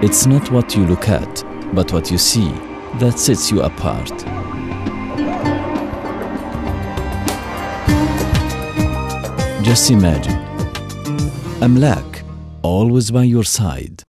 It's not what you look at, but what you see that sets you apart. Just imagine, Amlak, always by your side.